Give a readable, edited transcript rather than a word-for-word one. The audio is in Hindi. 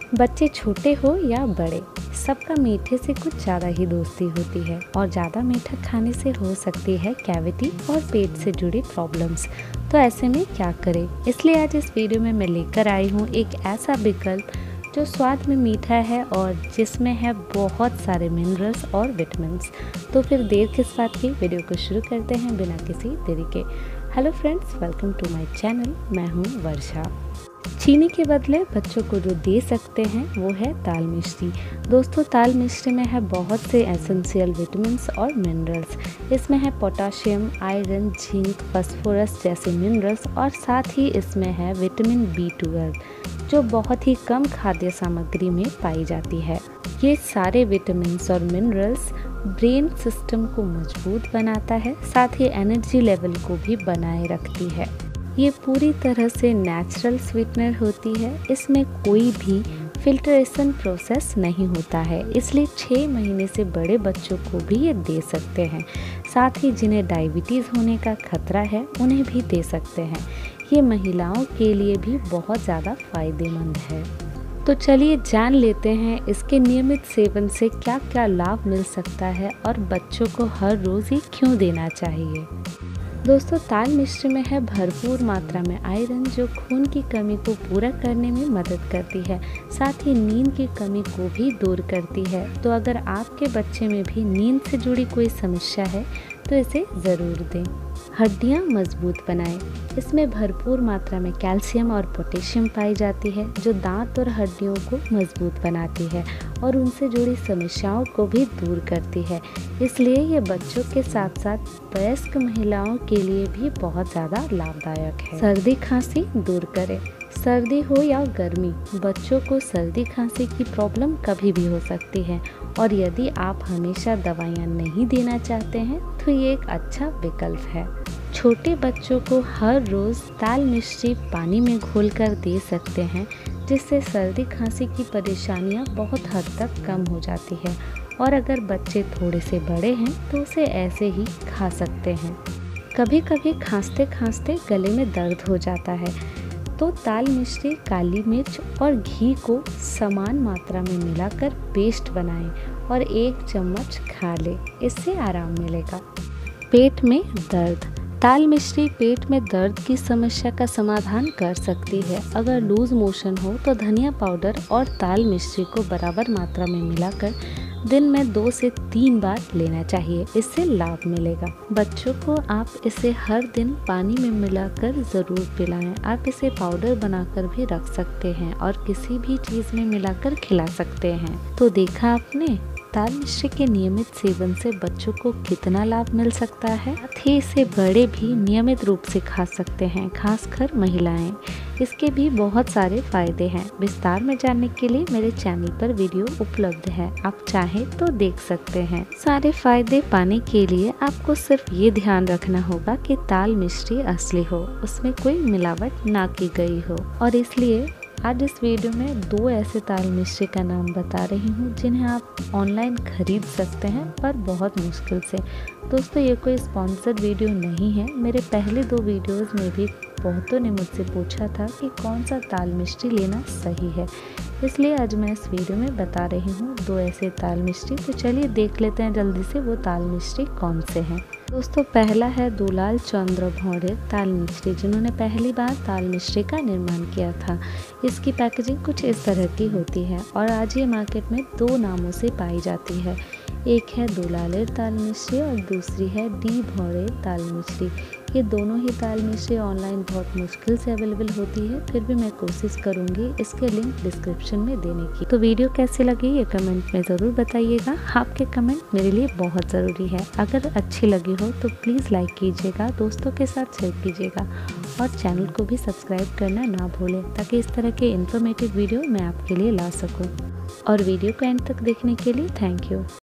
बच्चे छोटे हो या बड़े, सबका मीठे से कुछ ज़्यादा ही दोस्ती होती है और ज़्यादा मीठा खाने से हो सकती है कैविटी और पेट से जुड़ी प्रॉब्लम्स। तो ऐसे में क्या करें? इसलिए आज इस वीडियो में मैं लेकर आई हूँ एक ऐसा विकल्प जो स्वाद में मीठा है और जिसमें है बहुत सारे मिनरल्स और विटामिन्स। तो फिर देर किस बात की, वीडियो को शुरू करते हैं बिना किसी देरी के। Hello friends, welcome to my channel. मैं हूँ वर्षा। चीनी के बदले बच्चों को जो दे सकते हैं वो है ताल मिश्री। दोस्तों, ताल मिश्री में है बहुत से एसेंशियल विटामिन्स और मिनरल्स। इसमें है पोटाशियम, आयरन, जिंक, फास्फोरस जैसे मिनरल्स और साथ ही इसमें है विटामिन B12 जो बहुत ही कम खाद्य सामग्री में पाई जाती है। ये सारे विटामिन्स और मिनरल्स ब्रेन सिस्टम को मजबूत बनाता है, साथ ही एनर्जी लेवल को भी बनाए रखती है। ये पूरी तरह से नेचुरल स्वीटनर होती है। इसमें कोई भी फिल्ट्रेशन प्रोसेस नहीं होता है, इसलिए 6 महीने से बड़े बच्चों को भी ये दे सकते हैं। साथ ही जिन्हें डायबिटीज़ होने का खतरा है उन्हें भी दे सकते हैं। ये महिलाओं के लिए भी बहुत ज़्यादा फायदेमंद है। तो चलिए जान लेते हैं इसके नियमित सेवन से क्या क्या लाभ मिल सकता है और बच्चों को हर रोज़ ये क्यों देना चाहिए। दोस्तों, ताल मिश्री में है भरपूर मात्रा में आयरन जो खून की कमी को पूरा करने में मदद करती है, साथ ही नींद की कमी को भी दूर करती है। तो अगर आपके बच्चे में भी नींद से जुड़ी कोई समस्या है तो इसे ज़रूर दें। हड्डियाँ मजबूत बनाएं। इसमें भरपूर मात्रा में कैल्शियम और पोटेशियम पाई जाती है जो दांत और हड्डियों को मजबूत बनाती है और उनसे जुड़ी समस्याओं को भी दूर करती है। इसलिए ये बच्चों के साथ साथ वयस्क महिलाओं के लिए भी बहुत ज़्यादा लाभदायक है। सर्दी खांसी दूर करें। सर्दी हो या गर्मी, बच्चों को सर्दी खांसी की प्रॉब्लम कभी भी हो सकती है और यदि आप हमेशा दवाइयाँ नहीं देना चाहते हैं तो ये एक अच्छा विकल्प है। छोटे बच्चों को हर रोज़ ताल मिश्री पानी में घोलकर दे सकते हैं, जिससे सर्दी खांसी की परेशानियां बहुत हद तक कम हो जाती है। और अगर बच्चे थोड़े से बड़े हैं तो उसे ऐसे ही खा सकते हैं। कभी कभी खांसते खांसते गले में दर्द हो जाता है तो ताल मिश्री, काली मिर्च और घी को समान मात्रा में मिलाकर पेस्ट बनाएं और 1 चम्मच खा लें। इससे आराम मिलेगा। पेट में दर्द। ताल मिश्री पेट में दर्द की समस्या का समाधान कर सकती है। अगर लूज मोशन हो तो धनिया पाउडर और ताल मिश्री को बराबर मात्रा में मिलाकर दिन में 2 से 3 बार लेना चाहिए। इससे लाभ मिलेगा। बच्चों को आप इसे हर दिन पानी में मिलाकर ज़रूर पिलाएं। आप इसे पाउडर बनाकर भी रख सकते हैं और किसी भी चीज़ में मिलाकर खिला सकते हैं। तो देखा आपने, ताल मिश्री के नियमित सेवन से बच्चों को कितना लाभ मिल सकता है। साथ ही इसे बड़े भी नियमित रूप से खा सकते हैं, खासकर महिलाएं। इसके भी बहुत सारे फायदे हैं। विस्तार में जानने के लिए मेरे चैनल पर वीडियो उपलब्ध है, आप चाहें तो देख सकते हैं। सारे फायदे पाने के लिए आपको सिर्फ ये ध्यान रखना होगा कि ताल मिश्री असली हो, उसमें कोई मिलावट ना की गई हो। और इसलिए आज इस वीडियो में 2 ऐसे ताल मिश्री का नाम बता रही हूँ जिन्हें आप ऑनलाइन खरीद सकते हैं, पर बहुत मुश्किल से। दोस्तों, ये कोई स्पॉन्सर्ड वीडियो नहीं है। मेरे पहले 2 वीडियोस में भी बहुतों ने मुझसे पूछा था कि कौन सा ताल मिश्री लेना सही है, इसलिए आज मैं इस वीडियो में बता रही हूँ 2 ऐसे ताल मिश्री। तो चलिए देख लेते हैं जल्दी से वो ताल मिश्री कौन से हैं। दोस्तों, पहला है दुलाल चंद्र भौरे ताल मिश्री, जिन्होंने पहली बार ताल मिश्री का निर्माण किया था। इसकी पैकेजिंग कुछ इस तरह की होती है और आज ये मार्केट में 2 नामों से पाई जाती है। एक है दुलालेर ताल मिश्री और दूसरी है डी भौरे ताल मिश्री। ये दोनों ही ताल मिश्री ऑनलाइन बहुत मुश्किल से अवेलेबल होती है, फिर भी मैं कोशिश करूंगी इसके लिंक डिस्क्रिप्शन में देने की। तो वीडियो कैसी लगी ये कमेंट में ज़रूर बताइएगा। आपके कमेंट मेरे लिए बहुत ज़रूरी है। अगर अच्छी लगी हो तो प्लीज़ लाइक कीजिएगा, दोस्तों के साथ शेयर कीजिएगा और चैनल को भी सब्सक्राइब करना ना भूलें, ताकि इस तरह के इन्फॉर्मेटिव वीडियो मैं आपके लिए ला सकूँ। और वीडियो को एंड तक देखने के लिए थैंक यू।